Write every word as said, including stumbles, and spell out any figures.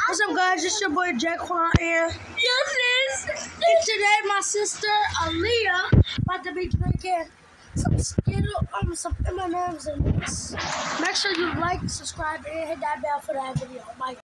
What's up, guys? It's your boy Jaquan here. Yes, it is. And today, my sister Aaliyah about to be drinking some Skittle, um, some M and M's and this. Make sure you like, subscribe, and hit that bell for that video. Bye.